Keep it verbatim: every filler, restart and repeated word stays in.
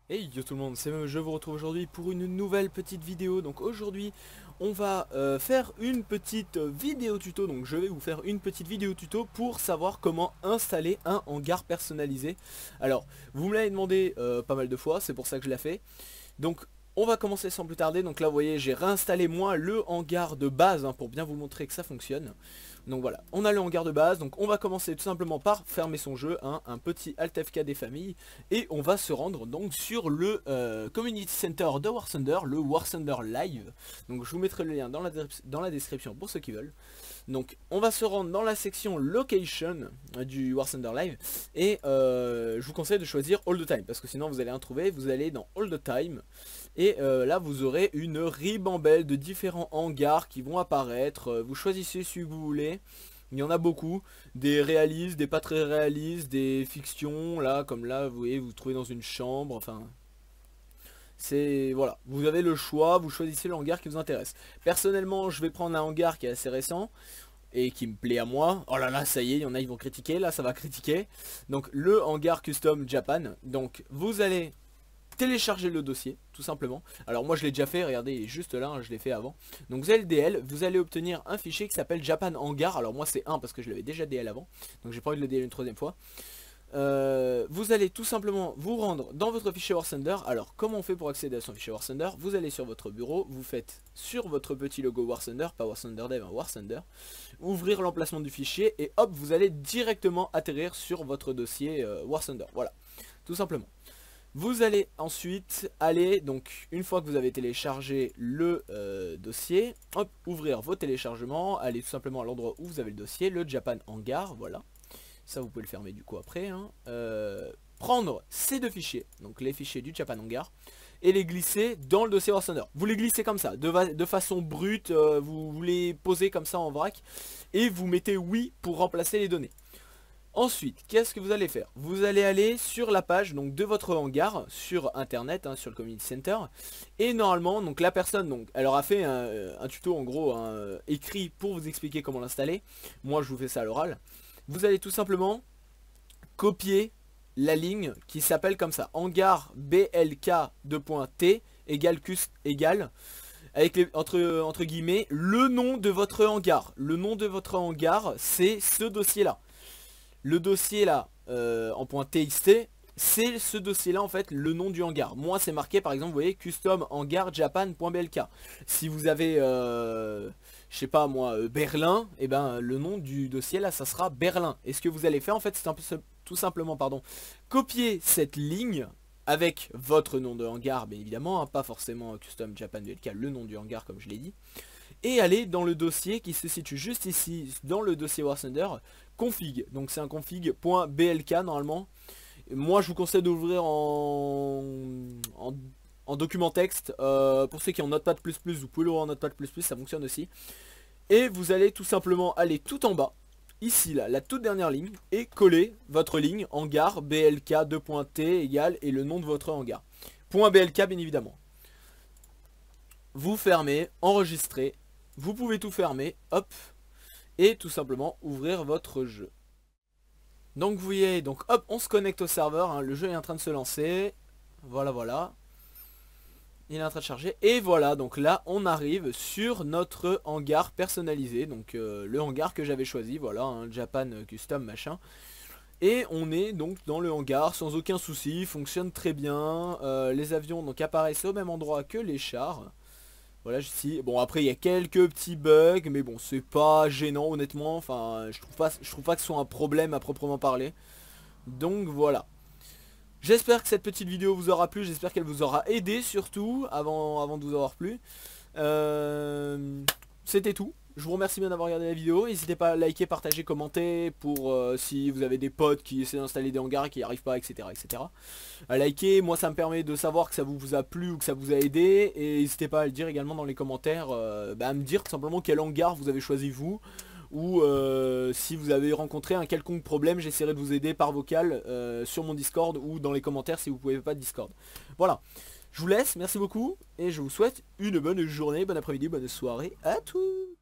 Hey yo tout le monde, c'est Memo, je vous retrouve aujourd'hui pour une nouvelle petite vidéo. Donc aujourd'hui on va euh, faire une petite vidéo tuto. Donc je vais vous faire une petite vidéo tuto pour savoir comment installer un hangar personnalisé. Alors vous me l'avez demandé euh, pas mal de fois, c'est pour ça que je l'ai fait. Donc on va commencer sans plus tarder. Donc là vous voyez, j'ai réinstallé moi le hangar de base hein, pour bien vous montrer que ça fonctionne. Donc voilà, on a le hangar de base. Donc on va commencer tout simplement par fermer son jeu, hein, un petit Alt F K des familles. Et on va se rendre donc sur le euh, Community Center de War Thunder, le War Thunder Live. Donc je vous mettrai le lien dans la, dans la description pour ceux qui veulent. Donc on va se rendre dans la section Location du War Thunder Live. Et euh, je vous conseille de choisir All the Time, parce que sinon vous allez rien trouver. Vous allez dans All the Time. Et euh, là vous aurez une ribambelle de différents hangars qui vont apparaître. Vous choisissez celui que vous voulez. Il y en a beaucoup, des réalistes, des pas très réalistes, des fictions, là comme là vous voyez, vous vous trouvez dans une chambre, enfin c'est voilà, vous avez le choix, vous choisissez le hangar qui vous intéresse. Personnellement je vais prendre un hangar qui est assez récent et qui me plaît à moi. Oh là là, ça y est, il y en a, ils vont critiquer, là ça va critiquer. Donc le hangar custom Japan, donc vous allez télécharger le dossier tout simplement. Alors moi je l'ai déjà fait, regardez, il est juste là, hein, je l'ai fait avant. Donc vous avez le D L, vous allez obtenir un fichier qui s'appelle Japan Hangar. Alors moi c'est un parce que je l'avais déjà D L avant, donc j'ai pas envie de le D L une troisième fois. euh, Vous allez tout simplement vous rendre dans votre fichier War Thunder. Alors comment on fait pour accéder à son fichier War Thunder? Vous allez sur votre bureau, vous faites sur votre petit logo War Thunder, pas War Thunder Dev, hein, War Thunder, ouvrir l'emplacement du fichier et hop, vous allez directement atterrir sur votre dossier euh, War Thunder. Voilà, tout simplement. Vous allez ensuite aller, donc une fois que vous avez téléchargé le euh, dossier, hop, ouvrir vos téléchargements, aller tout simplement à l'endroit où vous avez le dossier, le Japan Hangar, voilà. Ça vous pouvez le fermer du coup après. Hein. Euh, prendre ces deux fichiers, donc les fichiers du Japan Hangar, et les glisser dans le dossier War Thunder. Vous les glissez comme ça, de, de façon brute, euh, vous, vous les posez comme ça en vrac, et vous mettez oui pour remplacer les données. Ensuite, qu'est-ce que vous allez faire? Vous allez aller sur la page donc, de votre hangar sur internet, hein, sur le Community Center. Et normalement, donc la personne, donc, elle aura fait un, un tuto en gros hein, écrit pour vous expliquer comment l'installer. Moi je vous fais ça à l'oral. Vous allez tout simplement copier la ligne qui s'appelle comme ça, hangar blk deux point t égale cust égale avec les, entre, entre guillemets le nom de votre hangar. Le nom de votre hangar c'est ce dossier là. Le dossier là euh, en .txt, c'est ce dossier là en fait le nom du hangar. Moi c'est marqué par exemple, vous voyez, custom hangar japan.blk. Si vous avez euh, je sais pas moi euh, Berlin, et eh ben le nom du dossier là ça sera Berlin. Et ce que vous allez faire en fait c'est un peu tout simplement pardon copier cette ligne avec votre nom de hangar bien évidemment, hein, pas forcément custom japan.blk, le nom du hangar comme je l'ai dit. Et aller dans le dossier qui se situe juste ici dans le dossier War Thunder, config. Donc c'est un config.blk normalement. Moi je vous conseille d'ouvrir en, en, en document texte. euh, Pour ceux qui ont Notepad plus plus, vous pouvez l'ouvrir en Notepad plus plus, ça fonctionne aussi. Et vous allez tout simplement aller tout en bas, ici là, la toute dernière ligne, et coller votre ligne hangar blk deux point t égale et le nom de votre hangar. .blk bien évidemment. Vous fermez, enregistrez. Vous pouvez tout fermer, hop, et tout simplement ouvrir votre jeu. Donc vous voyez, donc hop, on se connecte au serveur, hein, le jeu est en train de se lancer. Voilà, voilà. Il est en train de charger. Et voilà, donc là, on arrive sur notre hangar personnalisé. Donc euh, le hangar que j'avais choisi, voilà, un Japan Custom machin. Et on est donc dans le hangar sans aucun souci, fonctionne très bien. Euh, les avions donc apparaissent au même endroit que les chars. Voilà, ici, bon après il y a quelques petits bugs, mais bon c'est pas gênant honnêtement, enfin je trouve pas, je trouve pas que ce soit un problème à proprement parler. Donc voilà. J'espère que cette petite vidéo vous aura plu, j'espère qu'elle vous aura aidé surtout, avant, avant de vous avoir plu. Euh, C'était tout. Je vous remercie bien d'avoir regardé la vidéo. N'hésitez pas à liker, partager, commenter pour euh, si vous avez des potes qui essaient d'installer des hangars et qui n'y arrivent pas, et cetera, et cetera. À liker, moi ça me permet de savoir que ça vous a plu ou que ça vous a aidé. Et n'hésitez pas à le dire également dans les commentaires, euh, bah, à me dire tout simplement quel hangar vous avez choisi vous. Ou euh, si vous avez rencontré un quelconque problème, j'essaierai de vous aider par vocal euh, sur mon Discord ou dans les commentaires si vous ne pouvez pas de Discord. Voilà. Je vous laisse, merci beaucoup et je vous souhaite une bonne journée, bon après-midi, bonne soirée à tous.